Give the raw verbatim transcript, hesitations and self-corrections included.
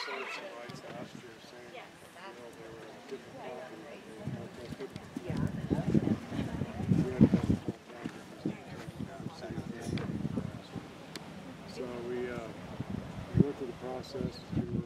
sold some rights last year saying, you know, they were a different property, but they were protested. Yeah. We had to go to full county because they city. So we, uh, we went through the process to